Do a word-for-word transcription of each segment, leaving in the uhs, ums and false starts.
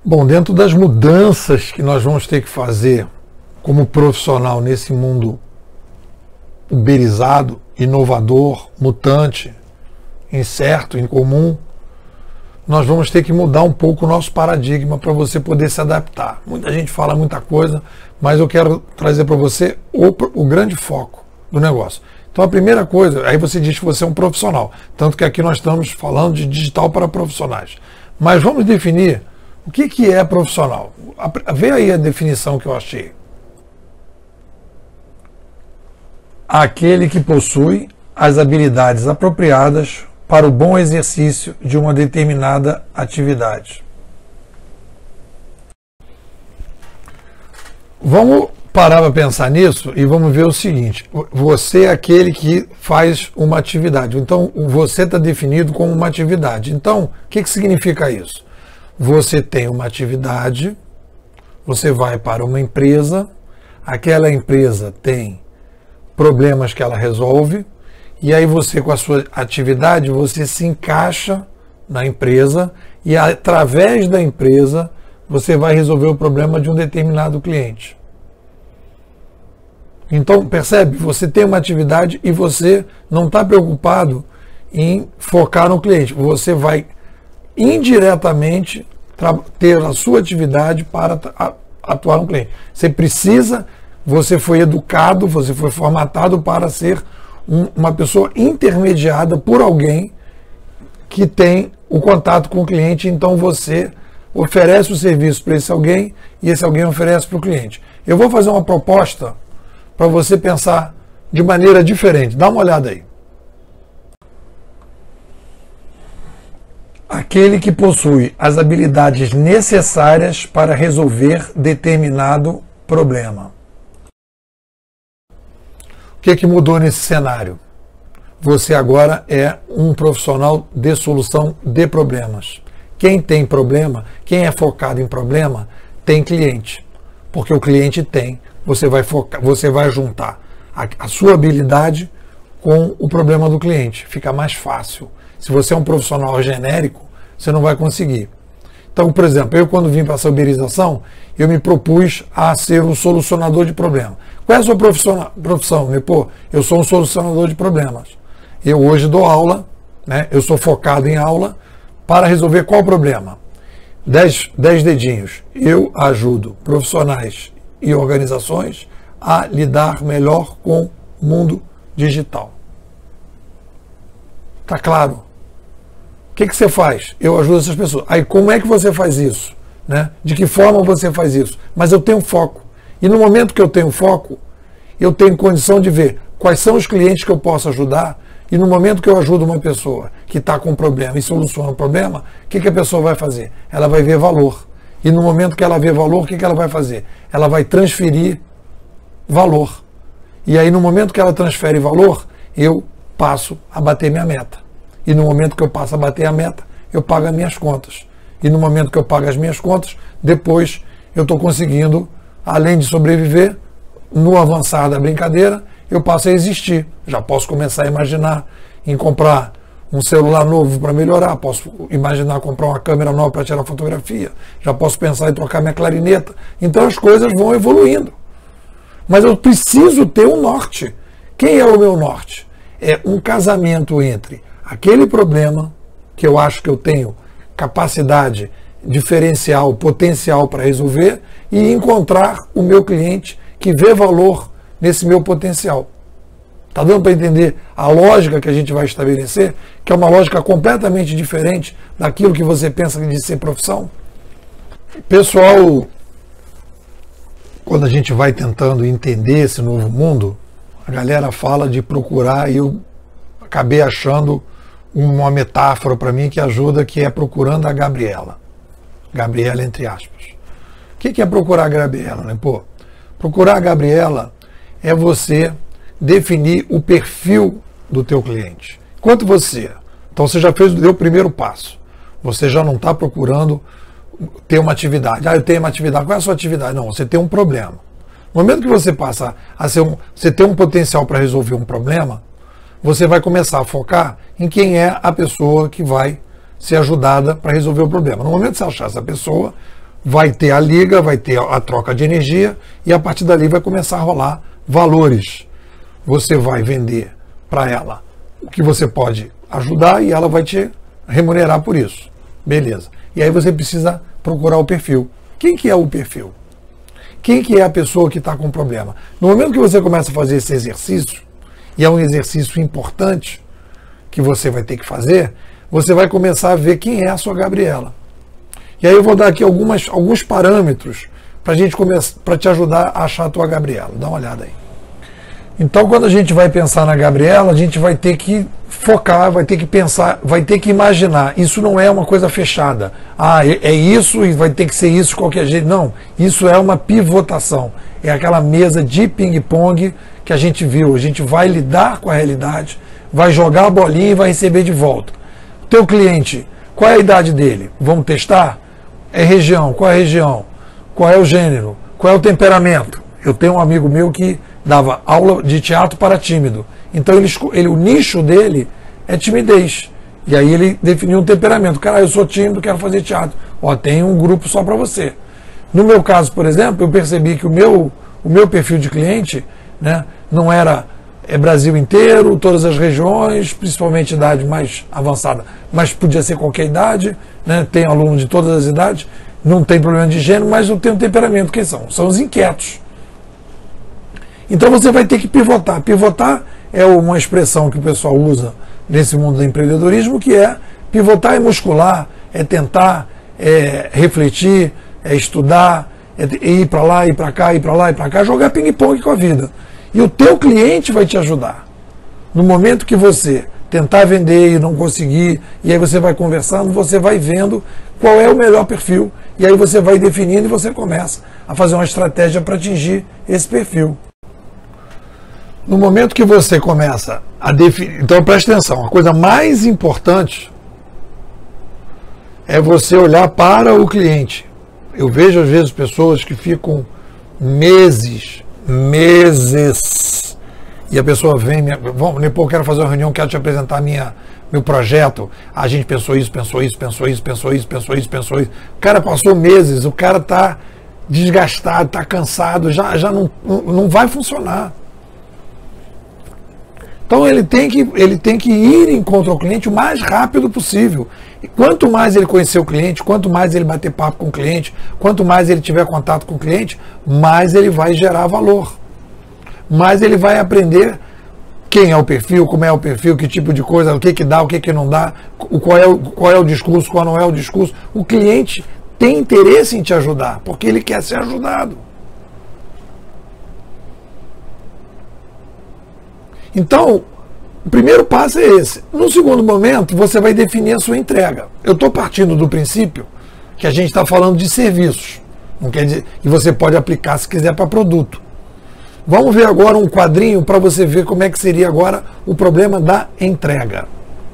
Bom, dentro das mudanças que nós vamos ter que fazer como profissional nesse mundo uberizado, inovador, mutante, incerto, incomum, nós vamos ter que mudar um pouco o nosso paradigma para você poder se adaptar. Muita gente fala muita coisa, mas eu quero trazer para você o, o grande foco do negócio. Então a primeira coisa, aí você diz que você é um profissional, tanto que aqui nós estamos falando de digital para profissionais. Mas vamos definir o que, que é profissional. Vê aí a definição que eu achei. Aquele que possui as habilidades apropriadas para o bom exercício de uma determinada atividade. Vamos parar para pensar nisso e vamos ver o seguinte: você é aquele que faz uma atividade. Então, você está definido como uma atividade. Então, o que, que significa isso? Você tem uma atividade, você vai para uma empresa, aquela empresa tem problemas que ela resolve, e aí você, com a sua atividade, você se encaixa na empresa e através da empresa você vai resolver o problema de um determinado cliente. Então, percebe? Você tem uma atividade e você não está preocupado em focar no cliente. Você vai indiretamente ter a sua atividade para atuar no cliente. Você precisa, você foi educado, você foi formatado para ser um, uma pessoa intermediada por alguém que tem o contato com o cliente, então você oferece o serviço para esse alguém e esse alguém oferece para o cliente. Eu vou fazer uma proposta para você pensar de maneira diferente. Dá uma olhada aí. Aquele que possui as habilidades necessárias para resolver determinado problema. O que, que mudou nesse cenário? Você agora é um profissional de solução de problemas. Quem tem problema, quem é focado em problema, tem cliente. Porque o cliente tem, você vai focar, você vai juntar a, a sua habilidade com o problema do cliente. Fica mais fácil. Se você é um profissional genérico, você não vai conseguir. Então, por exemplo, eu quando vim para essa uberização, eu me propus a ser um solucionador de problemas. Qual é a sua profissão? profissão? Pô, eu sou um solucionador de problemas. Eu hoje dou aula, né? Eu sou focado em aula para resolver qual problema? Dez, dez dedinhos. Eu ajudo profissionais e organizações a lidar melhor com o mundo digital. Tá claro? O que, que você faz? Eu ajudo essas pessoas. Aí como é que você faz isso? Né? De que forma você faz isso? Mas eu tenho foco. E no momento que eu tenho foco, eu tenho condição de ver quais são os clientes que eu posso ajudar. E no momento que eu ajudo uma pessoa que está com um problema e soluciona o problema, o que, que a pessoa vai fazer? Ela vai ver valor. E no momento que ela vê valor, o que, que ela vai fazer? Ela vai transferir valor. E aí no momento que ela transfere valor, eu passo a bater minha meta. E no momento que eu passo a bater a meta, eu pago as minhas contas. E no momento que eu pago as minhas contas, depois eu estou conseguindo, além de sobreviver, no avançar da brincadeira, eu passo a existir. Já posso começar a imaginar em comprar um celular novo para melhorar, posso imaginar comprar uma câmera nova para tirar fotografia, já posso pensar em trocar minha clarineta. Então as coisas vão evoluindo. Mas eu preciso ter um norte. Quem é o meu norte? É um casamento entre aquele problema que eu acho que eu tenho capacidade diferencial, potencial para resolver e encontrar o meu cliente que vê valor nesse meu potencial. Está dando para entender a lógica que a gente vai estabelecer, que é uma lógica completamente diferente daquilo que você pensa de ser profissão? Pessoal, quando a gente vai tentando entender esse novo mundo, a galera fala de procurar e eu acabei achando uma metáfora para mim que ajuda, que é procurando a Gabriela. Gabriela, entre aspas. O que é procurar a Gabriela? Né? Pô, procurar a Gabriela é você definir o perfil do teu cliente. Quanto você? Então você já fez deu o primeiro passo. Você já não está procurando ter uma atividade. Ah, eu tenho uma atividade. Qual é a sua atividade? Não, você tem um problema. No momento que você passa a ser um, você tem um potencial para resolver um problema, você vai começar a focar em quem é a pessoa que vai ser ajudada para resolver o problema. No momento que você achar essa pessoa, vai ter a liga, vai ter a troca de energia e a partir dali vai começar a rolar valores. Você vai vender para ela o que você pode ajudar e ela vai te remunerar por isso. Beleza. E aí você precisa procurar o perfil. Quem que é o perfil? Quem que é a pessoa que está com problema? No momento que você começa a fazer esse exercício, e é um exercício importante que você vai ter que fazer, você vai começar a ver quem é a sua Gabriela. E aí eu vou dar aqui algumas, alguns parâmetros para a gente começar, para te ajudar a achar a tua Gabriela. Dá uma olhada aí. Então, quando a gente vai pensar na Gabriela, a gente vai ter que focar, vai ter que pensar, vai ter que imaginar. Isso não é uma coisa fechada. Ah, é isso e vai ter que ser isso de qualquer jeito. Não, isso é uma pivotação. É aquela mesa de ping-pong que a gente viu. A gente vai lidar com a realidade, vai jogar a bolinha e vai receber de volta. O teu cliente, qual é a idade dele? Vamos testar? É região, qual é a região? Qual é o gênero? Qual é o temperamento? Eu tenho um amigo meu que dava aula de teatro para tímido. Então ele, ele, o nicho dele é timidez. E aí ele definiu um temperamento. Cara, eu sou tímido, quero fazer teatro. Ó, tem um grupo só para você. No meu caso, por exemplo, eu percebi que o meu, o meu perfil de cliente, né, não era é, Brasil inteiro, todas as regiões, principalmente idade mais avançada, mas podia ser qualquer idade, né, tem aluno de todas as idades, não tem problema de gênero, mas não tem um temperamento. Quem são? São os inquietos. Então você vai ter que pivotar. Pivotar é uma expressão que o pessoal usa nesse mundo do empreendedorismo, que é pivotar é muscular, é tentar, é refletir, é estudar, é ir para lá, ir para cá, ir para lá, ir para cá, jogar ping-pong com a vida. E o teu cliente vai te ajudar. No momento que você tentar vender e não conseguir, e aí você vai conversando, você vai vendo qual é o melhor perfil, e aí você vai definindo e você começa a fazer uma estratégia para atingir esse perfil. No momento que você começa a definir... Então preste atenção, a coisa mais importante é você olhar para o cliente. Eu vejo às vezes pessoas que ficam meses, meses, e a pessoa vem, me, vamos, depois eu quero fazer uma reunião, quero te apresentar minha, meu projeto. A gente pensou isso, pensou isso, pensou isso, pensou isso, pensou isso, pensou isso. O cara passou meses, o cara está desgastado, está cansado, já, já não, não vai funcionar. Então ele tem, que, ele tem que ir em contra o cliente o mais rápido possível. E quanto mais ele conhecer o cliente, quanto mais ele bater papo com o cliente, quanto mais ele tiver contato com o cliente, mais ele vai gerar valor. Mais ele vai aprender quem é o perfil, como é o perfil, que tipo de coisa, o que, que dá, o que, que não dá, qual é, o, qual é o discurso, qual não é o discurso. O cliente tem interesse em te ajudar, porque ele quer ser ajudado. Então, o primeiro passo é esse. No segundo momento, você vai definir a sua entrega. Eu estou partindo do princípio que a gente está falando de serviços. Não quer dizer, e você pode aplicar se quiser para produto. Vamos ver agora um quadrinho para você ver como é que seria agora o problema da entrega.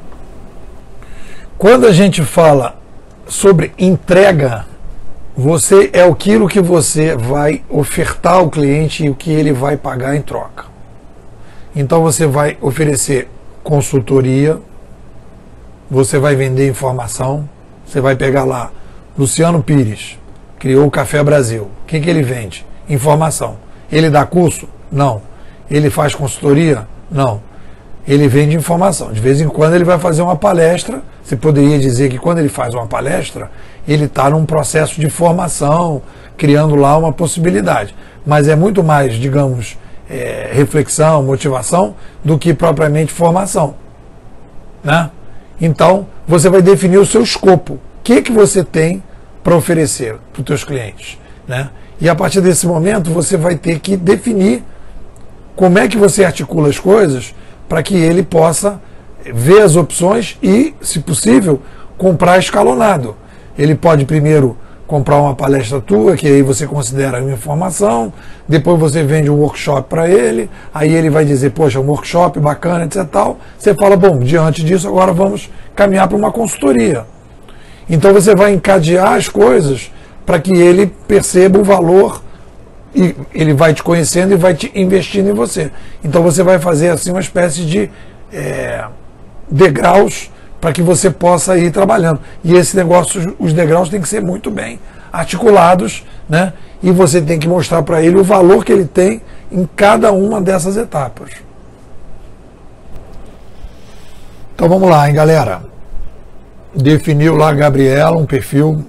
Quando a gente fala sobre entrega, você é aquilo que você vai ofertar ao cliente e o que ele vai pagar em troca. Então você vai oferecer consultoria, você vai vender informação, você vai pegar lá, Luciano Pires, criou o Café Brasil. O que, que ele vende? Informação. Ele dá curso? Não. Ele faz consultoria? Não. Ele vende informação. De vez em quando ele vai fazer uma palestra. Você poderia dizer que quando ele faz uma palestra, ele está num processo de formação, criando lá uma possibilidade. Mas é muito mais, digamos, É, reflexão, motivação, do que propriamente formação, né? Então, você vai definir o seu escopo. O que, que você tem para oferecer para os seus clientes, né? E a partir desse momento, você vai ter que definir como é que você articula as coisas para que ele possa ver as opções e, se possível, comprar escalonado. Ele pode primeiro comprar uma palestra tua, que aí você considera uma informação, depois você vende um workshop para ele, aí ele vai dizer, poxa, um workshop bacana, etc. Tal. Você fala, bom, diante disso agora vamos caminhar para uma consultoria. Então você vai encadear as coisas para que ele perceba o valor e ele vai te conhecendo e vai te investindo em você. Então você vai fazer assim uma espécie de é, degraus para que você possa ir trabalhando. E esse negócio, os degraus têm que ser muito bem articulados, né? E você tem que mostrar para ele o valor que ele tem em cada uma dessas etapas. Então vamos lá, hein, galera. Definiu lá a Gabriela um perfil,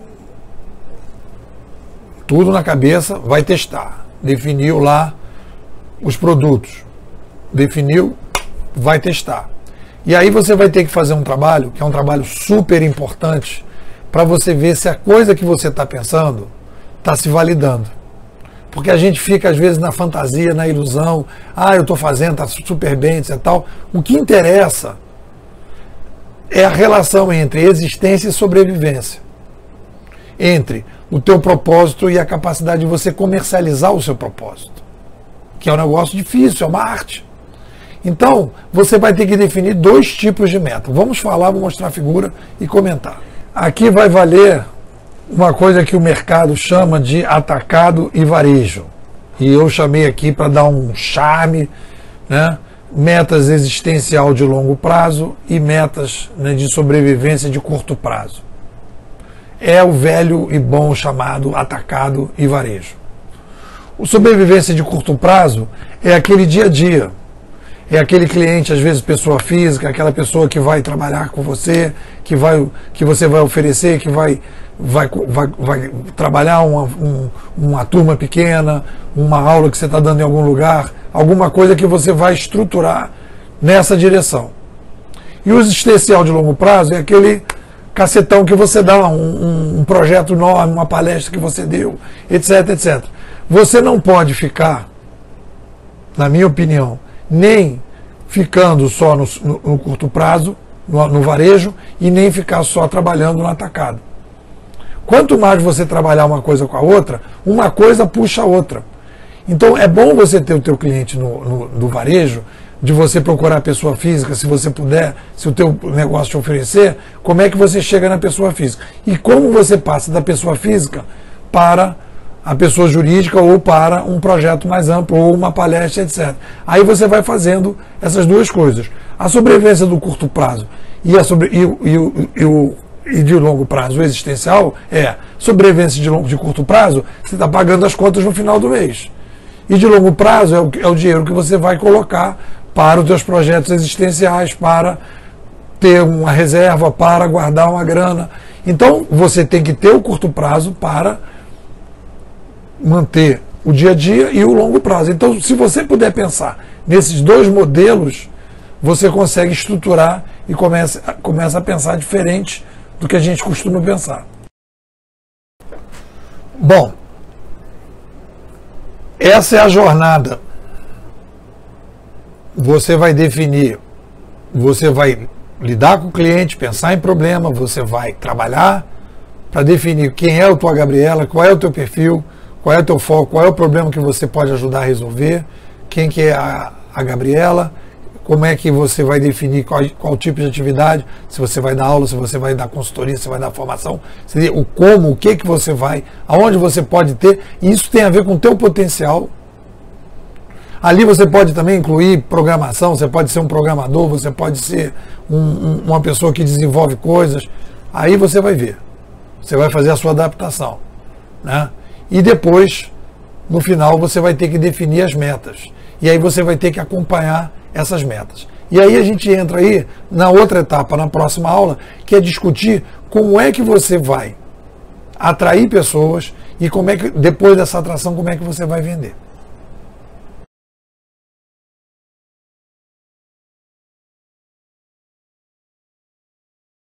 tudo na cabeça, vai testar. Definiu lá os produtos, definiu, vai testar. E aí você vai ter que fazer um trabalho, que é um trabalho super importante, para você ver se a coisa que você está pensando está se validando. Porque a gente fica, às vezes, na fantasia, na ilusão, ah, eu estou fazendo, está super bem, etc. Tal. O que interessa é a relação entre existência e sobrevivência. Entre o teu propósito e a capacidade de você comercializar o seu propósito. Que é um negócio difícil, é uma arte. Então, você vai ter que definir dois tipos de meta. Vamos falar, vou mostrar a figura e comentar. Aqui vai valer uma coisa que o mercado chama de atacado e varejo. E eu chamei aqui para dar um charme, né? Metas existencial de longo prazo e metas, né, de sobrevivência de curto prazo. É o velho e bom chamado atacado e varejo. O sobrevivência de curto prazo é aquele dia a dia. É aquele cliente, às vezes pessoa física, aquela pessoa que vai trabalhar com você, que, vai, que você vai oferecer, que vai, vai, vai, vai trabalhar uma, um, uma turma pequena, uma aula que você está dando em algum lugar, alguma coisa que você vai estruturar nessa direção. E o existencial de longo prazo é aquele cacetão que você dá, um, um, um projeto enorme, uma palestra que você deu, etc, etcétera. Você não pode ficar, na minha opinião, nem ficando só no, no, no curto prazo, no, no varejo, e nem ficar só trabalhando no atacado. Quanto mais você trabalhar uma coisa com a outra, uma coisa puxa a outra. Então é bom você ter o teu cliente no, no, no varejo, de você procurar a pessoa física, se você puder, se o teu negócio te oferecer, como é que você chega na pessoa física. E como você passa da pessoa física para a pessoa jurídica ou para um projeto mais amplo ou uma palestra, etcétera. Aí você vai fazendo essas duas coisas. A sobrevivência do curto prazo e, a sobre, e, e, e, o, e de longo prazo, o existencial, é sobrevivência de, longo, de curto prazo, você está pagando as contas no final do mês. E de longo prazo é o, é o dinheiro que você vai colocar para os seus projetos existenciais, para ter uma reserva, para guardar uma grana. Então você tem que ter o curto prazo para manter o dia a dia e o longo prazo. Então, se você puder pensar nesses dois modelos, você consegue estruturar e começa, começa a pensar diferente do que a gente costuma pensar. Bom, essa é a jornada. Você vai definir, você vai lidar com o cliente, pensar em problema, você vai trabalhar para definir quem é a tua Gabriela, qual é o teu perfil, qual é o teu foco, qual é o problema que você pode ajudar a resolver, quem que é a, a Gabriela, como é que você vai definir qual, qual tipo de atividade, se você vai dar aula, se você vai dar consultoria, se você vai dar formação, o como, o que que você vai, aonde você pode ter, e isso tem a ver com o teu potencial. Ali você pode também incluir programação, você pode ser um programador, você pode ser um, um, uma pessoa que desenvolve coisas, aí você vai ver, você vai fazer a sua adaptação, né? E depois, no final, você vai ter que definir as metas. E aí você vai ter que acompanhar essas metas. E aí a gente entra aí na outra etapa, na próxima aula, que é discutir como é que você vai atrair pessoas e como é que, depois dessa atração, como é que você vai vender.